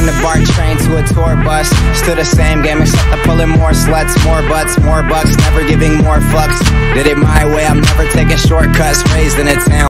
from the BART train to a tour bus. Still the same game except I'm pulling more sluts, more butts, more bucks, never giving more fucks. Did it my way, I'm never taking shortcuts. Raised in a town